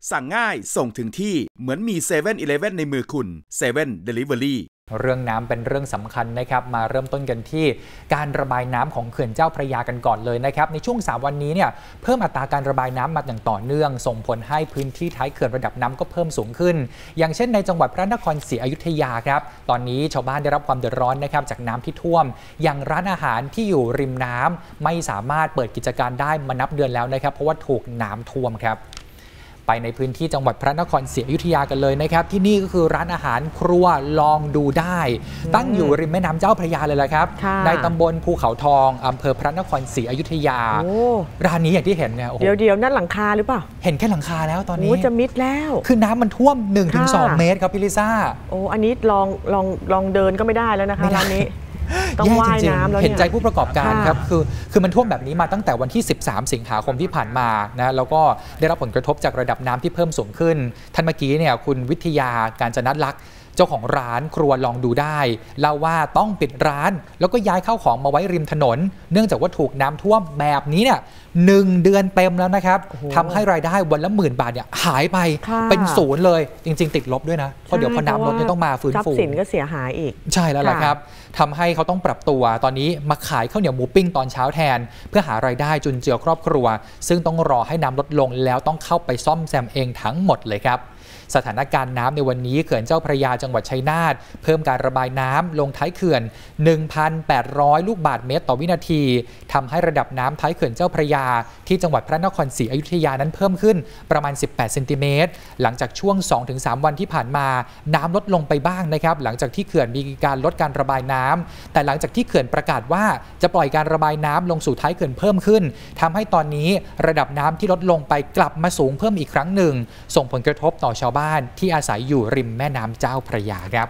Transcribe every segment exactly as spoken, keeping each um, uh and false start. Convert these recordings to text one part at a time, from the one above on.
สั่งง่ายส่งถึงที่เหมือนมีเซเว่นอีเลฟเว่นในมือคุณเซเว่น Delivery เรื่องน้ำเป็นเรื่องสำคัญนะครับมาเริ่มต้นกันที่การระบายน้ำของเขื่อนเจ้าพระยากันก่อนเลยนะครับในช่วงสามวันนี้เนี่ยเพิ่มอัตราการระบายน้ำมาอย่างต่อเนื่องส่งผลให้พื้นที่ท้ายเขื่อนระดับน้ำก็เพิ่มสูงขึ้นอย่างเช่นในจังหวัดพระนครศรีอยุธยาครับตอนนี้ชาวบ้านได้รับความเดือดร้อนนะครับจากน้ำที่ท่วมอย่างร้านอาหารที่อยู่ริมน้ำไม่สามารถเปิดกิจการได้มานับเดือนแล้วนะครับเพราะว่าถูกน้ำท่วมครับไปในพื้นที่จังหวัดพระนครศรีอยุธยากันเลยนะครับที่นี่ก็คือร้านอาหารครัวลองดูได้ตั้งอยู่ริมแม่น้ำเจ้าพระยาเลยแหละครับในตำบลภูเขาทองอำเภอพระนครศรีอยุธยาร้านนี้อย่างที่เห็นเนี่ยเดี๋ยวเดี๋ยวนั่นหลังคาหรือเปล่าเห็นแค่หลังคาแล้วตอนนี้จะมิดแล้วคือน้ำมันท่วม หนึ่งถึงสอง เมตรครับพี่ลิซ่าโอ้อันนี้ลองลองลองเดินก็ไม่ได้แล้วนะคะร้านนี้ต้องว่ายน้ำแล้วเห็นใจผู้ประกอบการครับคือคือมันท่วมแบบนี้มาตั้งแต่วันที่สิบสามสิงหาคมที่ผ่านมานะแล้วก็ได้รับผลกระทบจากระดับน้ำที่เพิ่มสูงขึ้นท่านเมื่อกี้เนี่ยคุณวิทยาการจนัสลักษณ์เจ้าของร้านครัวลองดูได้เล่าว่าต้องปิดร้านแล้วก็ย้ายเข้าของมาไว้ริมถนนเนื่องจากว่าถูกน้ำท่วมแบบนี้เนี่ยหนึ่งเดือนเต็มแล้วนะครับทำให้รายได้วันละหมื่นบาทเนี่ยหายไปเป็นศูนย์เลยจริงๆติดลบด้วยนะเพราะเดี๋ยวพอน้ำลดเนี่ยต้องมาฟื้นฟูทรัพย์สินก็เสียหายอีกใช่แล้วแหละครับทำให้เขาต้องปรับตัวตอนนี้มาขายข้าวเหนียวหมูปิ้งตอนเช้าแทนเพื่อหารายได้จุนเจือครอบครัวซึ่งต้องรอให้น้ำลดลงแล้วต้องเข้าไปซ่อมแซมเองทั้งหมดเลยครับสถานการณ์น้ำในวันนี้เขื่อนเจ้าพระยาจังหวัดชัยนาทเพิ่มการระบายน้ำลงท้ายเขื่อน หนึ่งพันแปดร้อย ลูกบาศก์เมตรต่อวินาทีทำให้ระดับน้ำท้ายเขื่อนเจ้าพระยาที่จังหวัดพระนครศรีอยุธยานั้นเพิ่มขึ้นประมาณสิบแปดเซนติเมตรหลังจากช่วง สองถึงสาม วันที่ผ่านมาน้ำลดลงไปบ้างนะครับหลังจากที่เขื่อนมีการลดการระบายน้ำแต่หลังจากที่เขื่อนประกาศว่าจะปล่อยการระบายน้ำลงสู่ท้ายเขื่อนเพิ่มขึ้นทำให้ตอนนี้ระดับน้ำที่ลดลงไปกลับมาสูงเพิ่มอีกครั้งหนึ่งส่งผลกระทบต่อชาวบ้านที่อาศัยอยู่ริมแม่น้ำเจ้าพระยาครับ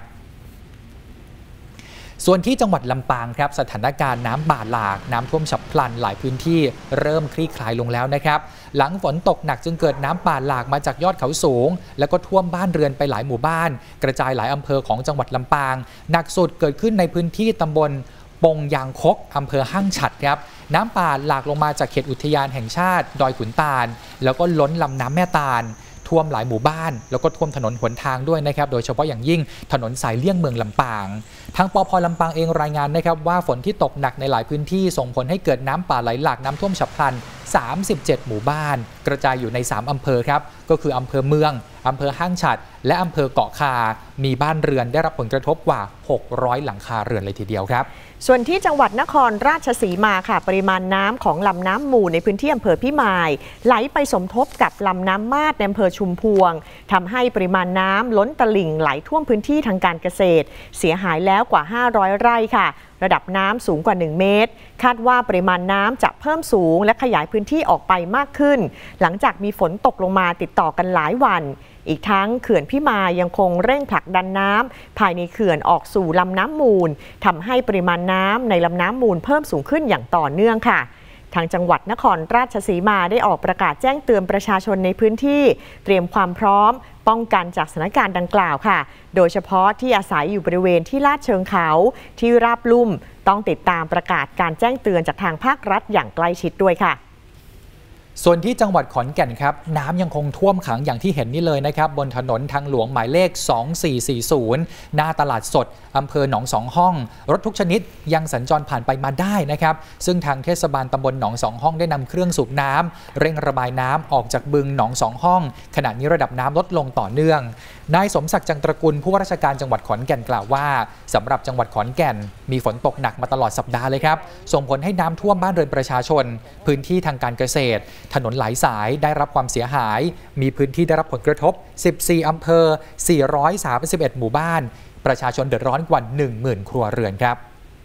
ส่วนที่จังหวัดลำปางครับสถานการณ์น้ำบาดหลากน้ำท่วมฉับพลันหลายพื้นที่เริ่มคลี่คลายลงแล้วนะครับหลังฝนตกหนักจึงเกิดน้ำป่าหลากมาจากยอดเขาสูงแล้วก็ท่วมบ้านเรือนไปหลายหมู่บ้านกระจายหลายอำเภอของจังหวัดลำปางหนักสุดเกิดขึ้นในพื้นที่ตำบลปงยางคกอำเภอห้างฉัตรครับน้ำป่าหลากลงมาจากเขตอุทยานแห่งชาติดอยขุนตาลแล้วก็ล้นลำน้ำแม่ตาลท่วมหลายหมู่บ้านแล้วก็ท่วมถนนหนทางด้วยนะครับโดยเฉพาะอย่างยิ่งถนนสายเลี่ยงเมืองลำปางทางปภ.ลำปางเองรายงานนะครับว่าฝนที่ตกหนักในหลายพื้นที่ส่งผลให้เกิดน้ำป่าไหลหลากน้ำท่วมฉับพลันสามสิบเจ็ดหมู่บ้านกระจายอยู่ในสามอำเภอครับก็คืออำเภอเมืองอำเภอห้างฉัตรและอำเภอเกาะคามีบ้านเรือนได้รับผลกระทบกว่าหกร้อยหลังคาเรือนเลยทีเดียวครับส่วนที่จังหวัดนครราชสีมาค่ะปริมาณน้ำของลำน้ำมูลในพื้นที่อำเภอพิมายไหลไปสมทบกับลำน้ำมาดในอำเภอชุมพวงทำให้ปริมาณน้ำล้นตลิ่งไหลท่วมพื้นที่ทางการเกษตรเสียหายแล้วกว่าห้าร้อยไร่ค่ะระดับน้ำสูงกว่าหนึ่งเมตรคาดว่าปริมาณน้ำจะเพิ่มสูงและขยายพื้นที่ออกไปมากขึ้นหลังจากมีฝนตกลงมาติดต่อกันหลายวันอีกทั้งเขื่อนพิมายยังคงเร่งผลักดันน้ำภายในเขื่อนออกสู่ลำน้ำมูลทำให้ปริมาณน้ำในลำน้ำมูลเพิ่มสูงขึ้นอย่างต่อเนื่องค่ะทางจังหวัดนครราชสีมาได้ออกประกาศแจ้งเตือนประชาชนในพื้นที่เตรียมความพร้อมป้องกันจากสถานการณ์ดังกล่าวค่ะโดยเฉพาะที่อาศัยอยู่บริเวณที่ลาดเชิงเขาที่ราบลุ่มต้องติดตามประกาศการแจ้งเตือนจากทางภาครัฐอย่างใกล้ชิดด้วยค่ะส่วนที่จังหวัดขอนแก่นครับน้ำยังคงท่วมขังอย่างที่เห็นนี่เลยนะครับบนถนนทางหลวงหมายเลขสองสี่สี่ศูนย์หน้าตลาดสดอำเภอหนองสองห้องรถทุกชนิดยังสัญจรผ่านไปมาได้นะครับซึ่งทางเทศบาลตำบลหนองสองห้องได้นำเครื่องสูบน้ำเร่งระบายน้ำออกจากบึงหนองสองห้องขณะนี้ระดับน้ำลดลงต่อเนื่องนายสมศักดิ์จังตระกูลผู้ว่าราชการจังหวัดขอนแก่นกล่าวว่าสำหรับจังหวัดขอนแก่นมีฝนตกหนักมาตลอดสัปดาห์เลยครับส่งผลให้น้ำท่วมบ้านเรือนประชาชนพื้นที่ทางการเกษตรถนนหลายสายได้รับความเสียหายมีพื้นที่ได้รับผลกระทบสิบสี่อำเภอสี่ร้อยสามสิบเอ็ดหมู่บ้านประชาชนเดือดร้อนกว่า หนึ่งหมื่น ครัวเรือนครับ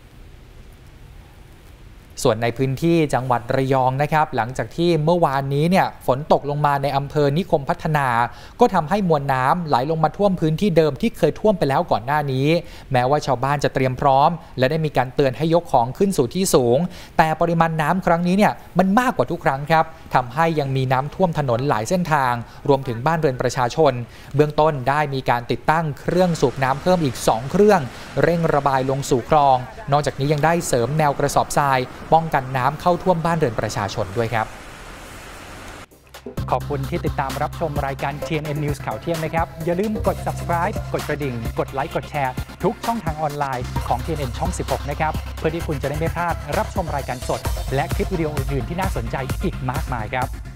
ส่วนในพื้นที่จังหวัดระยองนะครับหลังจากที่เมื่อวานนี้เนี่ยฝนตกลงมาในอำเภอนิคมพัฒนาก็ทำให้มวลน้ำไหลลงมาท่วมพื้นที่เดิมที่เคยท่วมไปแล้วก่อนหน้านี้แม้ว่าชาวบ้านจะเตรียมพร้อมและได้มีการเตือนให้ยกของขึ้นสู่ที่สูงแต่ปริมาณน้ำครั้งนี้เนี่ยมันมากกว่าทุกครั้งครับทำให้ยังมีน้ำท่วมถนนหลายเส้นทางรวมถึงบ้านเรือนประชาชนเบื้องต้นได้มีการติดตั้งเครื่องสูบน้ำเพิ่มอีกสองเครื่องเร่งระบายลงสู่คลองนอกจากนี้ยังได้เสริมแนวกระสอบทรายป้องกันน้ำเข้าท่วมบ้านเรือนประชาชนด้วยครับขอบคุณที่ติดตามรับชมรายการ ที เอ็น เอ็น News ข่าวเที่ยงนะครับอย่าลืมกด Subscribe กดกระดิ่งกดไลค์กดแชร์ทุกช่องทางออนไลน์ของ ที เอ็น เอ็น ช่อง สิบหก นะครับเพื่อที่คุณจะได้ไม่พลาดรับชมรายการสดและคลิปวิดีโออื่นๆที่น่าสนใจอีกมากมายครับ